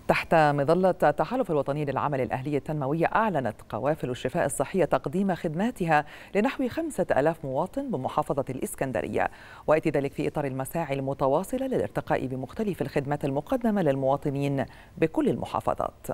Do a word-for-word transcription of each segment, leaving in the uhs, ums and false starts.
تحت مظلة التحالف الوطني للعمل الأهلي التنموي، أعلنت قوافل الشفاء الصحية تقديم خدماتها لنحو خمسة آلاف مواطن بمحافظة الإسكندرية، ويأتي ذلك في إطار المساعي المتواصلة للارتقاء بمختلف الخدمات المقدمة للمواطنين بكل المحافظات.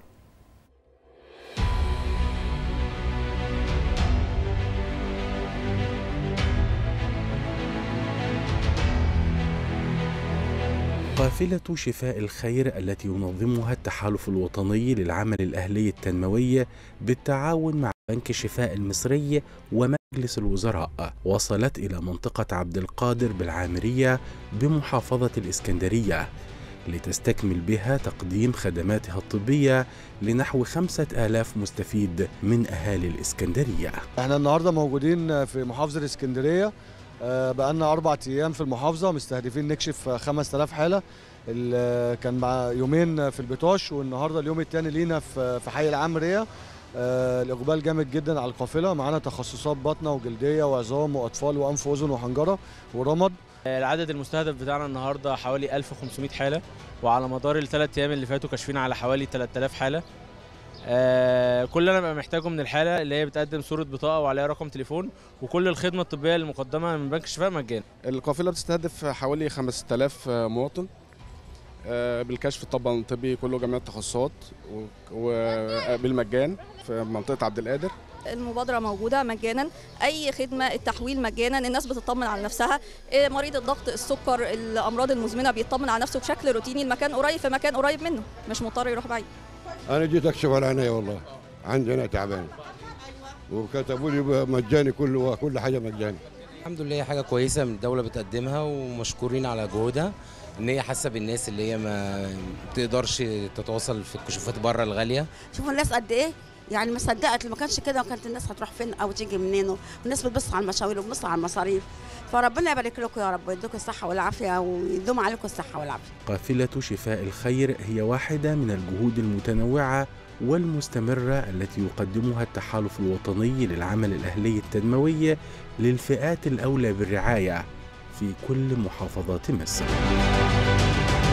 قافلة شفاء الخير التي ينظمها التحالف الوطني للعمل الأهلي التنموي بالتعاون مع بنك الشفاء المصري ومجلس الوزراء وصلت إلى منطقة عبد القادر بالعامرية بمحافظة الإسكندرية لتستكمل بها تقديم خدماتها الطبية لنحو خمسة آلاف مستفيد من أهالي الإسكندرية. احنا النهاردة موجودين في محافظة الإسكندرية، بقالنا أربع أيام في المحافظة مستهدفين نكشف خمسة آلاف حالة. كان مع يومين في البطاش، والنهارده اليوم الثاني لينا في حي العامرية. الإقبال جامد جدا على القافلة، معانا تخصصات باطنة وجلدية وعظام وأطفال وأنف وأذن وحنجرة ورمد. العدد المستهدف بتاعنا النهارده حوالي ألف وخمسمائة حالة، وعلى مدار الثلاث أيام اللي فاتوا كشفنا على حوالي ثلاثة آلاف حالة. آه كل اللي انا ببقى محتاجه من الحاله اللي هي بتقدم صوره بطاقه وعليها رقم تليفون، وكل الخدمه الطبيه المقدمه من بنك الشفاء مجانا. القافله بتستهدف حوالي خمسة آلاف مواطن آه بالكشف طبعا طبي كله جميع التخصصات وبالمجان في منطقه عبد القادر. المبادرة موجودة مجانا، أي خدمة التحويل مجانا، الناس بتطمن على نفسها. مريض الضغط، السكر، الأمراض المزمنة بيطمن على نفسه بشكل روتيني، المكان قريب في مكان قريب منه، مش مضطر يروح بعيد. أنا جيت أكشف على عيني والله، عندي أنا تعبان وكتبوا لي مجاني كله، كل حاجة مجاني. الحمد لله، حاجة كويسة من الدولة بتقدمها، ومشكورين على جهودها ان هي حاسه بالناس اللي هي ما بتقدرش تتواصل في الكشوفات بره الغاليه. شوفوا الناس قد ايه يعني ما صدقت، ما كانش كده وكانت الناس هتروح فين او تيجي منين، والناس بتبص على المشاوير وبتبص على المصاريف. فربنا يبارك لكم يا رب ويديكم الصحه والعافيه ويدوم عليكم الصحه والعافيه. قافله شفاء الخير هي واحده من الجهود المتنوعه والمستمره التي يقدمها التحالف الوطني للعمل الاهلي التنموي للفئات الاولى بالرعايه في كل محافظات مصر.